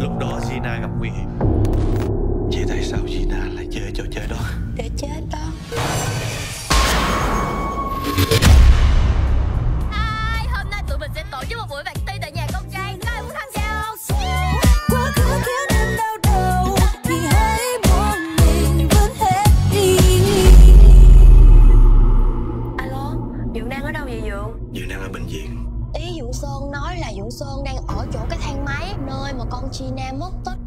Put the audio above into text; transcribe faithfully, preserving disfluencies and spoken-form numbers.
Lúc đó Gina gặp nguy hiểm. Vậy tại sao Gina lại chơi trò chơi đó? Để chết đó. Ai, hôm nay tụi mình sẽ tổ chức một buổi party tại nhà con trai. Có ai muốn tham gia không? Quá khứ khiến em đau đầu thì hãy buông mình vứt hết đi. Alo, Dượng đang ở đâu vậy Dượng? Dượng đang ở bệnh viện. Ý Dượng Sơn nói là Dượng Sơn đang ở chỗ cái thang máy nơi mà con Gina mất tích.